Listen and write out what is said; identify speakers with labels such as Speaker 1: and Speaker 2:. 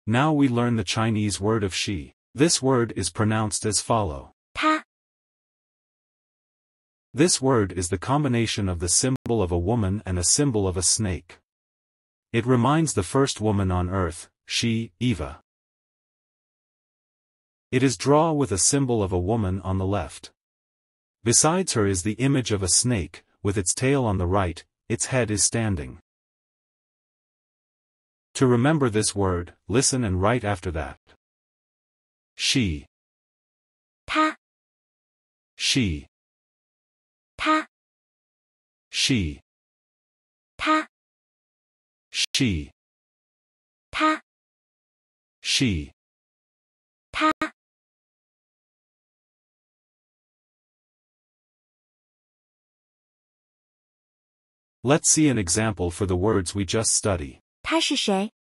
Speaker 1: Now we learn the Chinese word of she. This word is pronounced as follow.
Speaker 2: 她
Speaker 1: This word is the combination of the symbol of a woman and a symbol of a snake. It reminds the first woman on earth, she, Eva. It is drawn with a symbol of a woman on the left. Besides her is the image of a snake, with its tail on the right, its head is standing. To remember this word, listen and write after that. She.
Speaker 2: 她
Speaker 1: She.
Speaker 2: 她
Speaker 1: She.
Speaker 2: 她
Speaker 1: She.
Speaker 2: 她
Speaker 1: She.
Speaker 2: 她
Speaker 1: Let's see an example for the words we just studied.
Speaker 2: 他是谁？